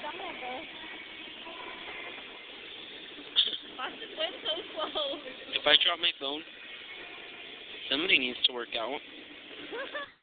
Boston went so slow. If I drop my phone, somebody needs to work out.